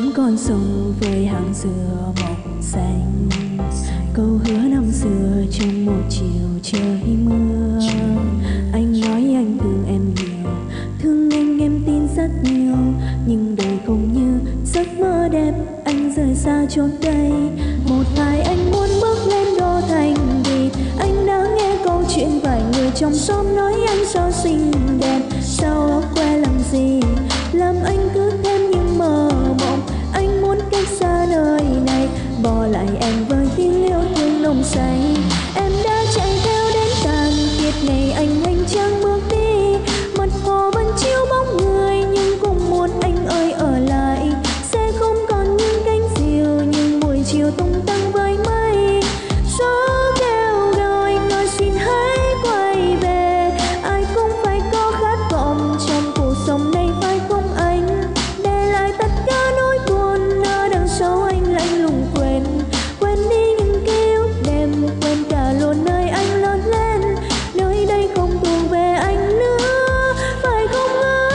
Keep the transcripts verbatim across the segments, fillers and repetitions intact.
Sóng con sông với hàng dừa mộng xanh, câu hứa năm xưa trong một chiều trời mưa. Anh nói anh thương em nhiều, thương anh em tin rất nhiều, nhưng đời không như giấc mơ đẹp, anh rời xa chốn đây. Một ngày anh muốn bước lên đô thành, vì anh đã nghe câu chuyện vài người trong xóm nói anh sao xinh đẹp, sao ở quê làm gì làm anh cứ thêm những mơ mộng. Anh muốn cách xa nơi này, bỏ lại em với tiếng yêu thương nồng say. Em đã chạy theo đến tàn kiệt ngày anh hành trang bước đi, mặt hồ vẫn chiếu bóng người nhưng cũng muốn anh ơi ở lại. Sẽ không còn những cánh diều nhưng buổi chiều tung tăng với mây. Gió kêu gọi người xin hãy quay về, ai cũng phải có khát vọng trong cuộc sống này phải không anh? Để lại tất cả nỗi buồn ở đằng sau anh lạnh lùng quên, quên đi những ký ức đêm, quên cả luôn nơi anh lớn lên. Nơi đây không thuộc về anh nữa, phải không ơi?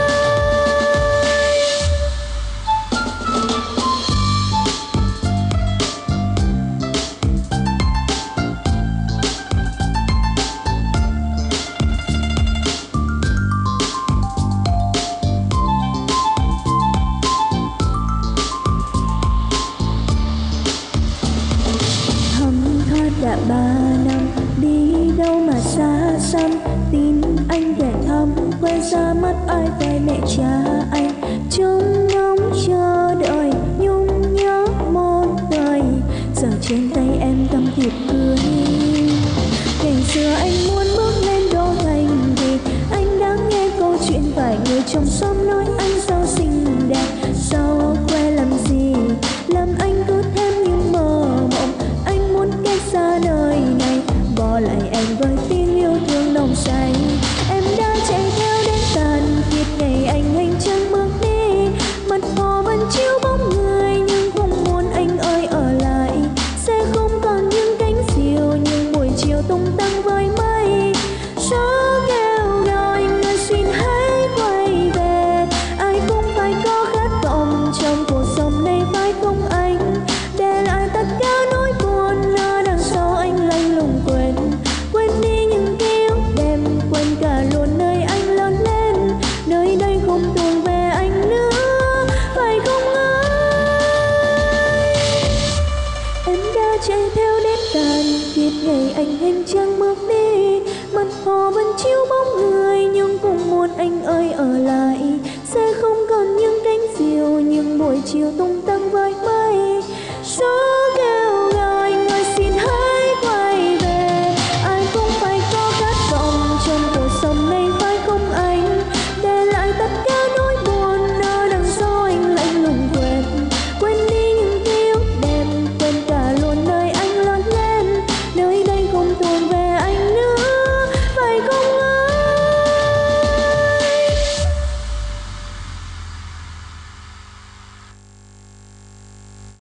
Đã ba năm đi đâu mà xa xăm, tin anh về thăm quê ra mắt ai về mẹ cha anh. Trông ngóng chờ đợi nhung nhớ một đời, giờ trên tay em tấm thiệp cưới. Ngày xưa anh muốn bước lên đô thành, vì anh đã nghe câu chuyện vài người trong xóm nói anh sao xinh đẹp, sao ở quê làm gì làm anh cứ thêm những mơ mộng. Anh muốn cách xa nơi này, bỏ lại em với tiếng yêu thương nồng say. Em đã chạy theo đến tàn kiệt ngày anh hành trang bước đi, mặt hồ vẫn chiếu bóng người nhưng không muốn anh ơi ở lại. Sẽ không còn những cánh diều nhưng buổi chiều tung tăng với mây. Gió kêu gọi người xin hãy quay về, ai cũng phải có khát vọng trong cuộc sống này phải không anh? Để lại tất cả nỗi buồn ở đằng sau anh lạnh lùng quên, quên đi những ký ức đêm, quên cả luôn nơi anh lớn lên. Nơi đây không thuộc về anh nữa, phải không ơi? Em đã chạy theo đến tàn kiệt ngày anh hành trang bước đi, mặt hồ vẫn chiếu bóng người nhưng cũng muốn anh ơi ở lại. Sẽ không còn những cánh diều nhưng buổi chiều tung